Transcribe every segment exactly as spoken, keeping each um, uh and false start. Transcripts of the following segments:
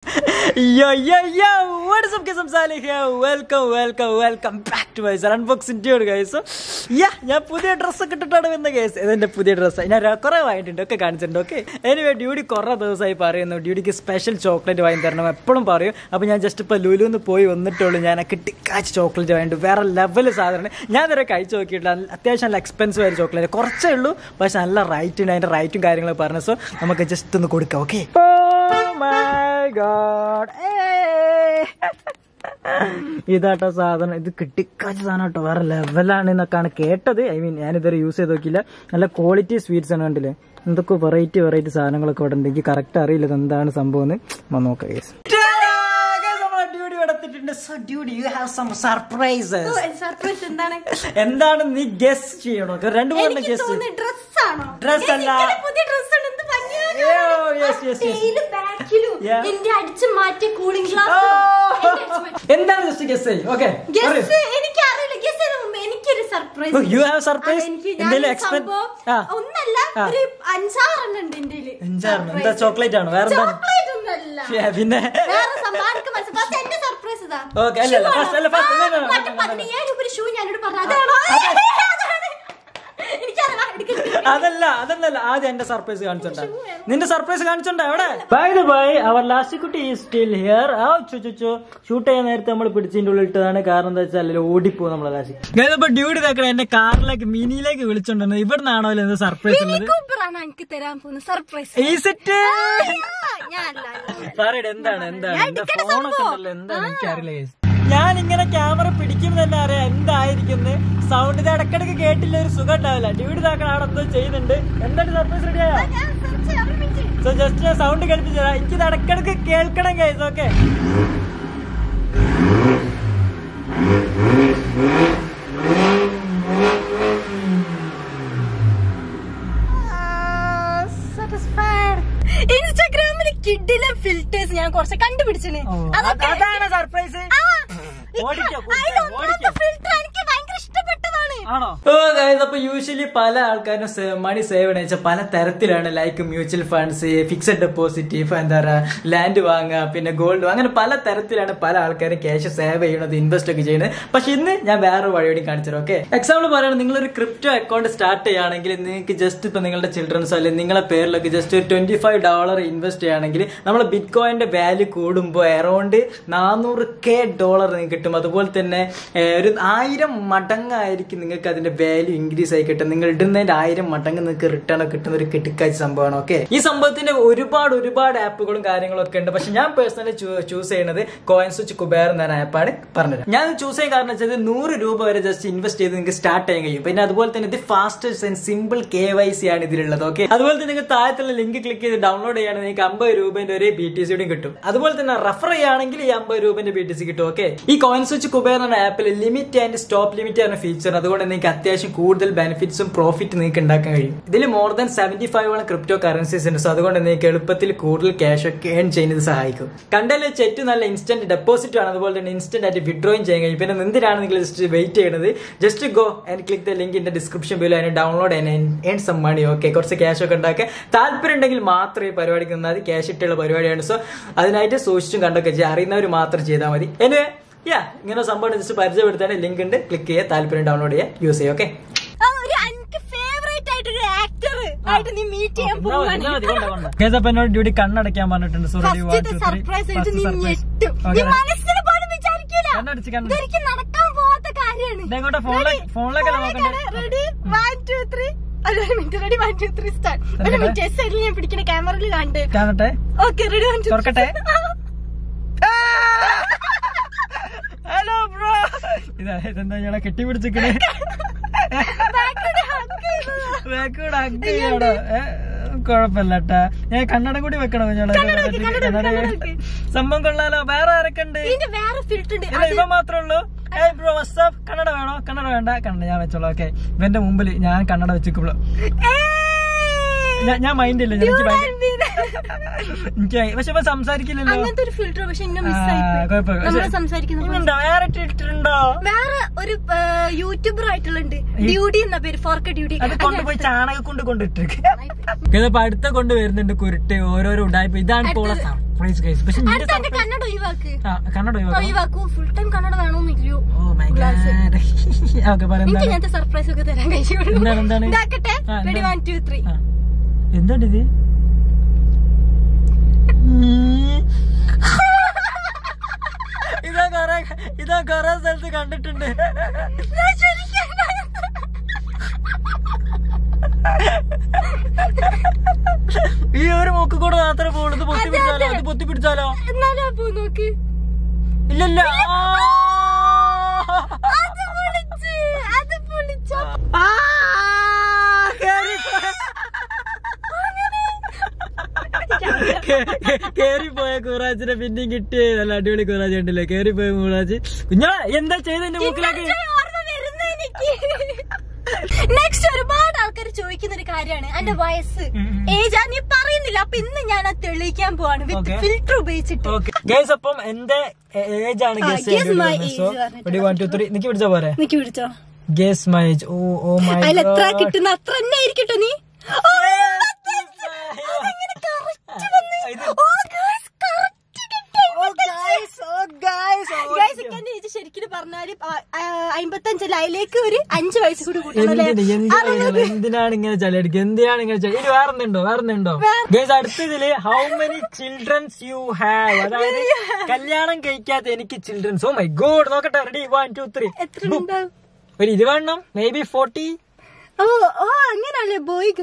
Yo, yo, yo, what is up guys, I'm Salih here. Welcome, welcome, welcome back to my unboxing dude guys. So, yeah, ഞാൻ പുതിയ ഡ്രസ്സൊക്കെ ഇട്ടിട്ടാണ് വന്ന guys. ഇതെന്റെ പുതിയ ഡ്രസ്സാണ്. ഞാൻ കുറെ വാങ്ങിയിട്ടുണ്ട്, ഒക്കെ കാണിച്ചിട്ടുണ്ട്. ഓക്കെ, എനിവേ ഡ്യൂഡി കുറെ ദിവസമായി പറയുന്നു ഡ്യൂഡിക്ക് സ്പെഷ്യൽ ചോക്ലേറ്റ് വാങ്ങി തരണം എപ്പോഴും പറയും. അപ്പോൾ ഞാൻ ജസ്റ്റ് ഇപ്പോൾ ലുലുന്ന് പോയി വന്നിട്ടുള്ളൂ. ഞാൻ കിട്ടിക്കാച്ച് ചോക്ലേറ്റ് വാങ്ങിയിട്ട് വേറെ ലെവൽ സാധനമാണ്. ഞാൻ ഇതുവരെ കഴിച്ച് നോക്കിയിട്ടില്ല. അത്യാവശ്യം നല്ല എക്സ്പെൻസീവ് ആയ ചോക്ലേറ്റ് കുറച്ചേ ഉള്ളൂ, പക്ഷെ നല്ല റൈറ്റ് ഉണ്ട്. അതിൻ്റെ റൈറ്റും കാര്യങ്ങളൊക്കെ പറഞ്ഞു. സോ നമുക്ക് ജസ്റ്റ് ഒന്ന് കൊടുക്കാം. ഓക്കെ, my god, ഇതാട്ടോ സാധനം. ഇത് കിട്ടിക്കാച്ച സാധനം കേട്ടോ, വേറെ ലെവലാണ് എന്നൊക്കെയാണ് കേട്ടത്. ഐ മീൻ ഞാനിതുവരെ യൂസ് ചെയ്ത് നോക്കിയില്ല. നല്ല ക്വാളിറ്റി സ്വീറ്റ്സ് ആണ് കണ്ടില്ലേ. എന്തൊക്കെ വെറൈറ്റി വെറൈറ്റി സാധനങ്ങളൊക്കെ ഇവിടെ ഉണ്ട്. എനിക്ക് കറക്റ്റ് അറിയില്ല ഇത് എന്താണ് സംഭവം എന്ന്. നോക്കാം ഗൈസ്. എന്താണ് നീ ഗസ് ചെയ്യണോ? രണ്ടു മൂന്ന് ഗസ്. ഡ്രസ് അല്ല, എന്താണ് ജസ്റ്റ് ഗസ് ചെയ്യ്. ഓക്കെ, എനിക്കൊരു സർപ്രൈസ്. You have surprise. ഒന്നല്ല, ഒരു അഞ്ചാറെണ്ണം ഉണ്ട് എന്റെ. അഞ്ചാറെണ്ണം എന്താ? ചോക്ലേറ്റ് ആണോ? വേറെ പിന്നെ എന്റെ സർപ്രൈസ് ഇതാ. ഓക്കെ, അല്ല പതിനയ്യായിരം രൂപ ഷൂ ഞാനോട് പറഞ്ഞു. അതാണോ? അതല്ല അതല്ല ആദ്യം എന്റെ സർപ്രൈസ് കാണിച്ചോണ്ടാ. നിന്റെ സർപ്രൈസ് കാണിച്ചോണ്ടാ എവിടെ? ബൈ ദ ബൈ, അവർ ലാസ്റ്റ് കുട്ടി ഈസ് സ്റ്റിൽ ഹിയർ. ആ ചുച്ചു ഷൂട്ട് ചെയ്യാൻ നേരത്തെ നമ്മൾ പിടിച്ചതിന്റെ ഉള്ളിൽ ഇട്ടതാണ്. കാരണം എന്താ വെച്ചാൽ ഓടിപ്പോ നമ്മളെ ലാസ്റ്റ്. ഇപ്പൊ ഡ്യൂട്ടി തക്കണ എന്നെ കാറിലേക്ക് മിനിയിലേക്ക് വിളിച്ചോണ്ടെന്ന്. ഇവിടെ നിന്നാണോ എന്ത് സർപ്രൈസ് ഉള്ളത്? എനിക്ക് തരാൻ പോകുന്ന സർപ്രൈസ്. എന്താണ് എന്താണ് ഫോണൊക്കെ ഉണ്ടല്ലോ, എന്താണ് എനിക്കറിയില്ല. ഞാൻ ഇങ്ങനെ ക്യാമറ പിടിക്കും തന്നെ അറിയാം എന്തായിരിക്കുന്നത്. സൗണ്ട് ഇത് ഇടക്കിടക്ക് കേട്ടില്ല, ഒരു സുഖം ഉണ്ടാവില്ല. ഡ്യൂട്ടി താക്കണ അവിടെ എന്തോ ചെയ്യുന്നുണ്ട്. എന്താണ് സർപ്രൈസ്? റെഡിയായോ? സോ ജസ്റ്റ് ഞാൻ സൗണ്ട് കേൾപ്പിച്ചു തരാം. എനിക്കിത് ഇടക്കിടക്ക് കേൾക്കണം ഗൈസ്. ഓക്കെ, ഇൻസ്റ്റാഗ്രാമില് കിഡിലെ ഫിൽറ്റേഴ്സ് ഞാൻ കുറച്ച് കണ്ടുപിടിച്ചേ. അതാണ് സർപ്രൈസ്. ഫിൽറ്റർ എനിക്ക് ഭയങ്കര ഇഷ്ടപ്പെട്ടതാണ്. ആണോ? ഓ ഗൈസ്, അപ്പൊ യൂഷ്വലി പല ആൾക്കാരും മണി സേവ് ചെയ്യണ വെച്ചാൽ പല തരത്തിലാണ്. Like mutual funds, fixed deposit, എന്താ പറയാ ലാൻഡ് വാങ്ങുക, പിന്നെ ഗോൾഡ്, അങ്ങനെ പല തരത്തിലാണ് പല ആൾക്കാരും ക്യാഷ് സേവ് ചെയ്യണത്, ഇൻവെസ്റ്റ് ഒക്കെ ചെയ്യുന്നത്. പക്ഷെ ഇന്ന് ഞാൻ വേറെ വഴിയോടി കാണിച്ചു. ഓക്കെ, എക്സാമ്പിൾ പറയുന്നത്, നിങ്ങളൊരു ക്രിപ്റ്റോ അക്കൗണ്ട് സ്റ്റാർട്ട് ചെയ്യുകയാണെങ്കിൽ നിങ്ങൾക്ക് ജസ്റ്റ് ഇപ്പൊ നിങ്ങളുടെ ചിൽഡ്രൻസോ അല്ലെങ്കിൽ നിങ്ങളെ പേരിലൊക്കെ ജസ്റ്റ് ഒരു ട്വന്റി ഫൈവ് ഡോളർ ഇൻവെസ്റ്റ് ചെയ്യുകയാണെങ്കിൽ നമ്മളെ ബിറ്റ് കോയിന്റെ വാല്യൂ കൂടുമ്പോൾ അറൌണ്ട് നാനൂറ് കെ ഡോളർ നിങ്ങൾക്ക് കിട്ടും. അതുപോലെ തന്നെ ഒരു ആയിരം മടങ്ങായിരിക്കും നിങ്ങൾക്ക് അതിന്റെ വാല്യൂ ഇൻക്രീസ് ആയി കിട്ടും. നിങ്ങൾ ഇടുന്നതിന്റെ ആയിരം മടങ്ങ് നിങ്ങൾക്ക് റിട്ടേൺ ഒക്കെ കിട്ടുന്ന ഒരു കിട്ടിക്കാച്ച സംഭവമാണ്. ഓക്കെ, ഈ സംഭവത്തിന്റെ ഒരുപാട് ഒരുപാട് ആപ്പുകളും കാര്യങ്ങളും ഒക്കെ ഉണ്ട്. പക്ഷെ ഞാൻ പേഴ്സണലി ചൂസ് ചെയ്യുന്നത് കോയിൻ സ്വിച്ച് കുബേർ എന്ന ആപ്പാണ്. പറഞ്ഞത് ഞാൻ ചൂസ് ചെയ്യാൻ കാരണം വെച്ചാൽ നൂറ് രൂപ വരെ ജസ്റ്റ് ഇൻവെസ്റ്റ് ചെയ്ത് നിങ്ങൾക്ക് സ്റ്റാർട്ട് ചെയ്യാൻ കഴിയും. പിന്നെ അതുപോലെ തന്നെ ഇത് fastest and simple K Y C ആണ് ഇതിലുള്ളത്. ഓക്കെ, അതുപോലെ തന്നെ നിങ്ങൾക്ക് താഴത്തുള്ള ലിങ്ക് ക്ലിക്ക് ചെയ്ത് ഡൗൺലോഡ് ചെയ്യുകയാണെങ്കിൽ നിങ്ങൾക്ക് അമ്പത് രൂപന്റെ ഒരു ബി ടി സിയും കിട്ടും. അതുപോലെ തന്നെ റെഫർ ചെയ്യുകയാണെങ്കിൽ ഈ അമ്പത് രൂപന്റെ ബി ടി സി കിട്ടും. ഓക്കെ, ഈ കോയിൻ സ്വിച്ച് കുബേർ എന്ന ആപ്പിൽ ലിമിറ്റ് ആൻഡ് സ്റ്റോപ്പ് ലിമിറ്റ് ആണ് ഫീച്ചർ. അതുകൊണ്ട് നിങ്ങൾക്ക് അത്യാവശ്യം കൂടുതൽ ബെനിഫിറ്റ്സും പ്രോഫിറ്റ് നിങ്ങൾക്ക് ഉണ്ടാക്കാൻ കഴിയും. ഇതിൽ മോർ ദാൻ സെവന്റി ഫൈവ് ആണ് ക്രിപ്റ്റോ കറൻസീസ് ഉണ്ട്. സോ അതുകൊണ്ട് നിങ്ങൾക്ക് എളുപ്പത്തിൽ കൂടുതൽ ക്യാഷ് ഒക്കെ ഏൺ ചെയ്യുന്നത് സഹായിക്കും. കണ്ടല്ലേ ചെറ്റ് നല്ല ഇൻസ്റ്റന്റ് ഡെപ്പോസിറ്റ് ആണ്. അതുപോലെ തന്നെ ഇൻസ്റ്റന്റ് ആയിട്ട് വിഡ്രോയും ചെയ്യാൻ കഴിയും. പിന്നെ എന്തിനാണ് നിങ്ങൾ ജസ്റ്റ് വെയിറ്റ് ചെയ്യുന്നത്? Just go and click the link in the description below and download and earn some money. Okay, കുറച്ച് ക്യാഷ് ഒക്കെ ഉണ്ടാക്കാൻ താല്പര്യം ഉണ്ടെങ്കിൽ മാത്രം ഈ പരിപാടിക്ക് നിന്നാൽ ക്യാഷ് ഇട്ടുള്ള പരിപാടിയാണ്. സോ അതിനായിട്ട് സൂക്ഷിച്ചും കണ്ടൊക്കെ ചെയ്യുക. അറിയുന്നവർ മാത്രം ചെയ്താൽ മതി. എനിവേ യാ, ഇങ്ങനെ സംഭവം ജസ്റ്റ് പരിചയപ്പെടുത്താൻ ലിങ്ക് ഉണ്ട്, ക്ലിക്ക് ചെയ്യുക, താല്പര്യം ഡൗൺലോഡ് ചെയ്യുക, യൂസ് ചെയ്യുക. ഓക്കെ, എന്നോട് ഡ്യൂട്ടി കണ്ണടയ്ക്കാൻ പറഞ്ഞിട്ടുണ്ട്. So ready, one two three. ഫോണിലേക്കല്ല ഞാൻ പിടിക്കണ ക്യാമറയിൽ കണ്ട് കാണട്ടെ. ഓക്കെ, റെഡി, തുറക്കട്ടെ. ഹലോ ബ്രോ, ഇതാ ഇതെന്താ ഞങ്ങളെ കെട്ടിപ്പിടിച്ചിക്കണേ. കുഴപ്പമില്ലട്ടാ, ഞാൻ കണ്ണടം കൂടി വെക്കണോ? സംഭവം കൊള്ളാലോ. വേറെ ആരൊക്കെ ഉണ്ട്? ഇവ മാത്രമേ ഉള്ളൂ. Bro WhatsApp. കണ്ണട വേണോ? കണ്ണട വേണ്ട, കണ്ണട ഞാൻ വെച്ചോളൂ. ഓക്കെ, ഇവന്റെ മുമ്പിൽ ഞാൻ കണ്ണട വെച്ചിക്കുള്ളൂ. ഞാൻ മൈൻഡ് ഇല്ല, എനിക്ക് എനിക്ക് പക്ഷെ ഇപ്പൊ സംസാരിക്കില്ലല്ലോ. വേറെ ഇട്ടിട്ടുണ്ടോ? വേറെ ഒരു യൂട്യൂബർ ആയിട്ടുള്ളുണ്ട്, ഡ്യൂഡി എന്ന പേര്. ഫോർക്ക ഡ്യൂഡി. അത് കൊണ്ടുപോയി ചാണകം കൊണ്ട് കൊണ്ടിട്ടിരിക്കും. ഇതിപ്പോ അടുത്ത കൊണ്ട് വരുന്നുണ്ട് കുരുട്ട്, ഓരോരോ ഉണ്ടായിപ്പോ. ഇതാണ് ഇപ്പോൾ സർപ്രൈസ് ഗൈസ്. പക്ഷെ കന്നഡ ഒഴിവാക്ക്, കന്നഡ ഒഴിവാക്കൂ. ഫുൾ ടൈം കന്നഡ വേണമെന്നില്ലയോ? Oh my god. ഓക്കേ പറ. എനിക്ക് ഇങ്ങനത്തെ സർപ്രൈസ് ഒക്കെ തരാൻ കഴിയുള്ളൂ. എന്താണ് എന്താണ്? ഇതാക്കട്ടെ. Ready one two three. എന്താണ് ഇത്? ഇതാ കൊറേ ഇതാ കൊറേ സ്ഥലത്ത് കണ്ടിട്ടുണ്ട്. ഈ ഒരു മൂക്ക് കൂടെ മാത്രമേ പോകുള്ളൂ. ഇത് പൊത്തി പിടിച്ചാലോ? ഇത് പൊത്തി പിടിച്ചാലോ? നോക്ക്. ഇല്ലല്ല. കേറിപ്പോയ കൂറാച്ചിനെ പിന്നെയും കിട്ടിയേ. നല്ല അടിപൊളി കൂറാജ് ഉണ്ടല്ലേ? കേറിപ്പോയ കൂറാജ്. കുഞ്ഞാ എന്താ ചെയ്ത് എന്റെ മൂക്കിലാക്കി? നെക്സ്റ്റ് ഒരുപാട് ആൾക്കാർ ചോദിക്കുന്ന ഒരു കാര്യമാണ് എന്റെ വയസ്സ്, ഏജ്. നീ പറയുന്നില്ല, അപ്പൊ ഇന്ന് ഞാൻ അത് തെളിയിക്കാൻ പോവാണ് വിത്ത് ഫിൽറ്റർ ഉപയോഗിച്ചിട്ട്. അപ്പം എന്റെ ഏജ് ആണ് പിടിച്ചാ പോരെ? പിടിച്ചോ. Guess my age. Oh oh my god. എത്ര കിട്ടുന്ന അത്ര തന്നെ ആയിരിക്കട്ടോ നീ. ശരിക്കും പറഞ്ഞാല് അമ്പത്തഞ്ചല്ല, അതിലേക്ക് ഒരു അഞ്ചു വയസ്സ് കൂടി കൂട്ടണം. എന്തിനാണ് ഇങ്ങനെ ചളിയടിക്കുക? എന്തിനാണ് ഇങ്ങനെ ചളി? ഇനി വേറെന്നുണ്ടോ? വേറെന്നുണ്ടോ? ഗൈസ് അടുത്തതില് how many childrens you have, അതായത് കല്യാണം കഴിക്കാത്ത എനിക്ക് ചിൽഡ്രൻസ്. Oh my god. നോക്കട്ടെ. Ready one two three. ഒരു ഇരുപതെണ്ണം, maybe forty. Oh oh അങ്ങനല്ലേ ബോയ്ക്ക്.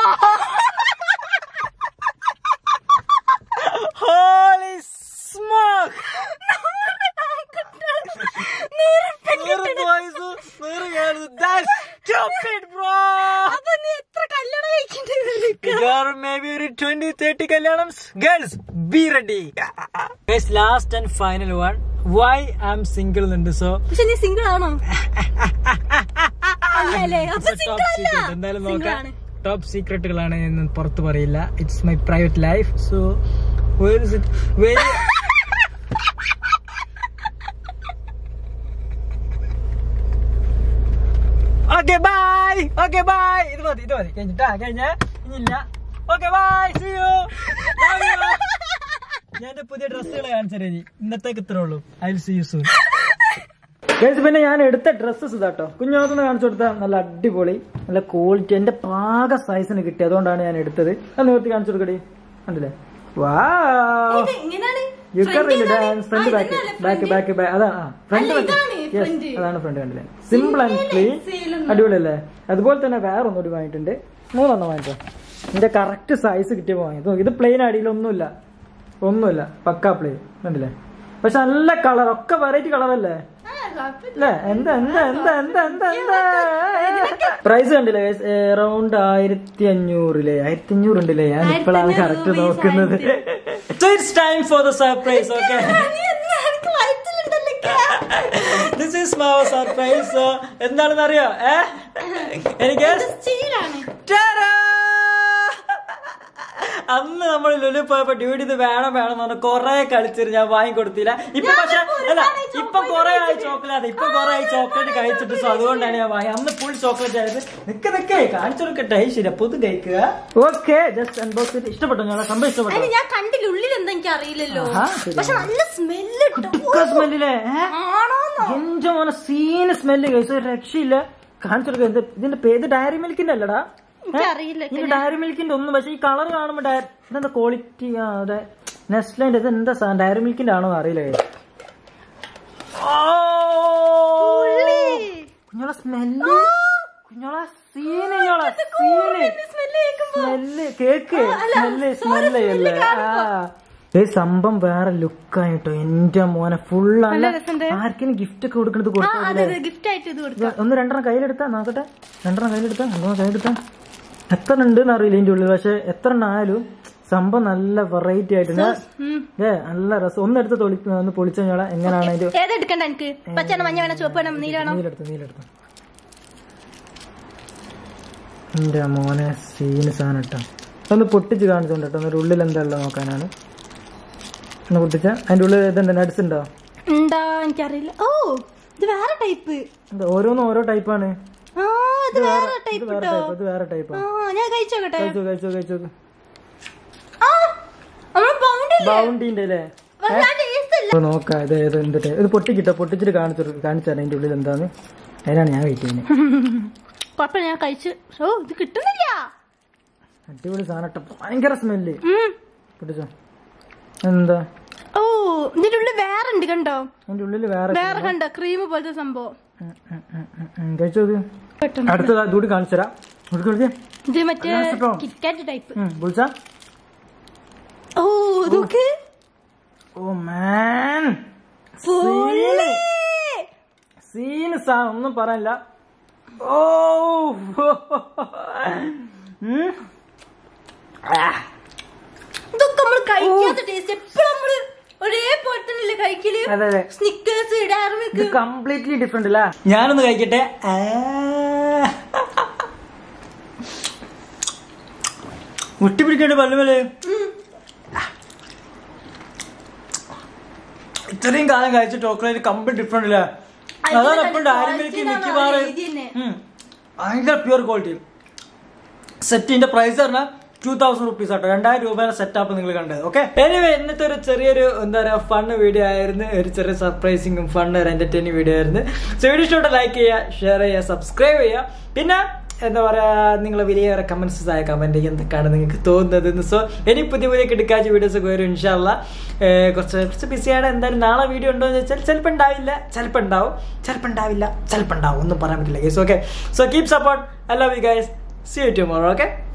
Holy smoke! That's stupid, bro. അപ്പൊ നീ എത്ര കല്യാണം കഴിക്കണ്ടേ? Maybe twenty thirty kalyanams. Girls, be ready. Guys, last and final one. Why I'm single and so. പക്ഷെ നീ സിംഗിൾ ആണോ? അല്ലേ? അപ്പൊ സിംഗിൾ അല്ല. എന്തായാലും നോക്കാം. ടോപ്പ് സീക്രട്ടുകളാണ് എന്ന് പുറത്ത് പറയില്ല. It's my private life. So where is it? Where? Okay, bye. Okay, bye. ഇത് മതി, ഇത് മതി. കഴിഞ്ഞിട്ടാ കഴിഞ്ഞ ഇനിയില്ല. Okay, bye. See you. Love you. ഞാൻ എന്റെ പുതിയ ഡ്രസ്സുകൾ കാണിച്ചേ. ഇന്നത്തേക്ക് ഇത്രേ ഉള്ളൂ. I will see you soon. പിന്നെ ഞാൻ എടുത്ത ഡ്രസ്സസ് ഇതാട്ടോ. കുഞ്ഞാത്തൊന്ന് കാണിച്ചു കൊടുത്താ നല്ല അടിപൊളി, നല്ല ക്വാളിറ്റി, എന്റെ പാക സൈസിന് കിട്ടി. അതുകൊണ്ടാണ് ഞാൻ എടുത്തത്. അത് നിർത്തി കാണിച്ചു കൊടുക്കടി. കണ്ടില്ലേ? Wow. Front back back back back. അതാണ് ഫ്രണ്ട്. യെസ്, അതാണ് ഫ്രണ്ട്. കണ്ടില്ലേ? Simple and clean. അടിപൊളിയല്ലേ? അതുപോലെ തന്നെ വേറെ ഒന്നുകൂടി വാങ്ങിയിട്ടുണ്ട്. മൂന്നെണ്ണം വാങ്ങിച്ചോ. എന്റെ കറക്റ്റ് സൈസ് കിട്ടിയപ്പോ വാങ്ങിച്ചു. ഇത് പ്ലെയിൻ അടിയിലൊന്നുമില്ല, ഒന്നുമില്ല, പക്കാ പ്ലെയിൻ. കണ്ടില്ലേ? പക്ഷെ നല്ല കളർ, ഒക്കെ വെറൈറ്റി കളറല്ലേ? അല്ലേ? എന്താ എന്താ എന്താ എന്താ എന്താ എന്താ പ്രൈസ് കണ്ടില്ലേ? അറൗണ്ട് ആയിരത്തി അഞ്ഞൂറില്ലേ? ആയിരത്തി അഞ്ഞൂറ് ഉണ്ടല്ലേ? ഞാൻ ഇപ്പോഴാണ് കറക്റ്റ് നോക്കുന്നത്. So it's time for the surprise, okay? This is my surprise. എന്താണെന്ന് അറിയോ? എനിക്ക് അന്ന് നമ്മൾ ലുലു പോയപ്പോ ഡ്യൂട്ടി ഇത് വേണം വേണം എന്ന് പറഞ്ഞ കൊറേ കളിച്ചിട്ട് ഞാൻ വാങ്ങി കൊടുത്തില്ല. ഇപ്പൊ പക്ഷെ അല്ല, ഇപ്പൊ കൊറേ ആയി ചോക്ലേറ്റ്, ഇപ്പൊ കൊറേ ആയി ചോക്ലേറ്റ് കഴിച്ചിട്ട്. സോ അതുകൊണ്ടാണ് ഞാൻ വാങ്ങി. അന്ന് ഫുൾ ചോക്ലേറ്റ് ആയത്. നിക്ക് നിക്കേ കാണിച്ചു കൊടുക്കട്ടെ. ശരി, പൊതു കഴിക്കുക. ഓക്കെ, ജസ്റ്റ് അൺബോക്സ് ചെയ്ത്. ഇഷ്ടപ്പെട്ടു? ഞാൻ സംഭവം ഇഷ്ടപ്പെട്ടു. ഞാൻ കണ്ടില്ല, ഉള്ളിൽ എന്താ എനിക്ക് അറിയില്ലല്ലോ. പക്ഷെ നല്ല സ്മെല്ല്, സ്മെല്ലേ? എന്റെ മോനെ സീന് സ്മെല്ല് കഴിച്ചു. രക്ഷയില്ല. കാണിച്ചു കൊടുക്കുക. ഇതിന്റെ പേര് ഡയറി മിൽക്കിന്റെ അല്ലടാ. ഈ ഡയറി മിൽക്കിന്റെ ഒന്നും. പക്ഷെ ഈ കളർ കാണുമ്പോ ഇതെന്താ ക്വാളിറ്റി? അതെ, നെസ്ലന്റെ. ഇത് എന്താ സാധനം? ഡയറി മിൽക്കിന്റെ ആണോ അറിയില്ല. കുഞ്ഞോളെ സ്മെല്ല്, കുഞ്ഞോളെ സീന്, കുഞ്ഞോളെ scene smell. Cake smell smell അല്ലേ? ആ സംഭവം വേറെ ലുക്കായിട്ടോ. എന്റെ മോനെ ഫുൾ ആർക്കും ഗിഫ്റ്റ് ഒക്കെ കൊടുക്കണത് കൊടുത്താ. ഒന്ന് രണ്ടെണ്ണം കയ്യിലെടുത്താ നോക്കട്ടെ. രണ്ടെണ്ണം കയ്യിലെടുത്താ, രണ്ടെണ്ണം കയ്യിലെടുത്താ. എത്ര ഉണ്ടെന്ന് അറിയില്ല ഇതിന്റെ ഉള്ളിൽ. പക്ഷെ എത്ര എണ്ണം ആയാലും സംഭവം നല്ല വെറൈറ്റി ആയിട്ടുണ്ട്. ഏ നല്ല രസം. ഒന്നെടുത്ത് ഒന്ന് പൊളിച്ചു കഴിഞ്ഞാൽ എങ്ങനെയാണ് ഇത്? നീലെടുത്ത് നീലെടുത്ത്. എന്റെ മോനെ സീന് സാധനം ഇട്ടോ. ഒന്ന് പൊട്ടിച്ച് കാണിച്ചോണ്ട് കേട്ടോ. ഒരു ഉള്ളിൽ എന്താ ഉള്ളത് നോക്കാനാണ്. ഒന്ന് പൊട്ടിച്ച അതിന്റെ ഉള്ളിൽ ഇതെന്താ നട്സ് ഉണ്ടോ? എനിക്കറിയില്ല. ഓ, ഇത് വേറെ ടൈപ്പ്. ഓരോന്നും ഓരോ ടൈപ്പാണ്. ഇത് വേറെ ടൈപ്പ്. ഇത് വേറെ ടൈപ്പാണ്. ഞാൻ കഴിച്ചോക്കട്ടെ. കഴിച്ചോ കഴിച്ചോ കഴിച്ചോ. ബൗണ്ടിന്റെ അല്ലേ നോക്കാം ഇത് ഏത് എന്തിട്ട് ഇത് പൊട്ടിക്കിട്ടോ പൊട്ടിച്ചിട്ട് കാണിച്ചു കാണിച്ചാൽ അതിന്റെ ഉള്ളിൽ എന്താന്ന് അതിനാണ് ഞാൻ കഴിക്കുന്നത് ഞാൻ കഴിച്ചു ഓ ഇത് കിട്ടുന്നില്ല അടിപൊളി സാധനം ഭയങ്കര സ്മെല്ല് പൊട്ടിച്ചോ എന്താ ഓ ഇതിന്റെ ഉള്ളിൽ വേറെ ഉണ്ട് കണ്ടോ അതിന്റെ ഉള്ളിൽ വേറെ വേറെ കണ്ടോ ക്രീം പോലത്തെ സംഭവം കഴിച്ചോ അടുത്തതാ ഇതൂടി കാണിച്ചരാ ഇത് മറ്റേ കിറ്റ്കാറ്റ് ടൈപ്പ് വിളിച്ചാ ഓ ഇതൊക്കെ ഓ മാൻ സീന് സാ ഒന്നും പറയാനില്ല ഓ ഇതൊക്കെ നമ്മള് കഴിക്കാത്ത ടേസ്റ്റ് എപ്പോഴും നമ്മള് ഒരേപോലെ തന്നെയല്ലേ കഴിക്കല് സ്നിക്കേഴ്സ് ഡയറി കംപ്ലീറ്റ്ലി ഡിഫറെന്റ് അല്ലേ ഞാനൊന്ന് കഴിക്കട്ടെ മുട്ടി പിടിക്കണ്ടേ പല്ലുമല്ലേ ഇത്രയും കാലം കഴിച്ച ചോക്ലേറ്റ് കംപ്ലീറ്റ് ഡിഫറെന്റ് അല്ലേ അതാണ് എപ്പോഴും ഡയറി മിൽക്ക് മിക്കവാറ് ഭയങ്കര പ്യൂർ ക്വാളിറ്റി സെറ്റിന്റെ പ്രൈസ് പറഞ്ഞാൽ ടൂ തൗസൻഡ് റുപ്പീസ് ആട്ടോ രണ്ടായിരം രൂപയുടെ സെറ്റപ്പ് നിങ്ങൾ കണ്ടത് ഓക്കെ എനിവേ ഇന്നത്തെ ഒരു ചെറിയൊരു എന്താ പറയുക ഫൺ വീഡിയോ ആയിരുന്നു ഒരു ചെറിയ സർപ്രൈസിങ്ങും ഫൺ ഒരു എന്റർടൈനിങ് വീഡിയോ ആയിരുന്നു സോ വീഡിയോ ഇഷ്ടപ്പെട്ട ലൈക്ക് ചെയ്യുക ഷെയർ ചെയ്യുക സബ്സ്ക്രൈബ് ചെയ്യുക പിന്നെ എന്താ പറയാ നിങ്ങൾ വലിയ കമന്റ്സ് ആയ കമന്റ് എന്തൊക്കെയാണ് നിങ്ങൾക്ക് തോന്നുന്നത് സോ ഇനി പുതിയ പുതിയ കിടക്കാച്ച വീഡിയോസ് ഒക്കെ വരും ഇൻഷാല്ല കുറച്ച് കുറച്ച് ബിസിയാണ് എന്തായാലും നാളെ വീഡിയോ ഉണ്ടോ എന്ന് വെച്ചാൽ ചിലപ്പോൾ ഉണ്ടാവില്ല ചിലപ്പോൾ ഉണ്ടാവും ചിലപ്പോൾ ഉണ്ടാവില്ല ചിലപ്പോൾ ഉണ്ടാവും ഒന്നും പറയാൻ പറ്റില്ല guys okay so keep support I love you guys see you tomorrow okay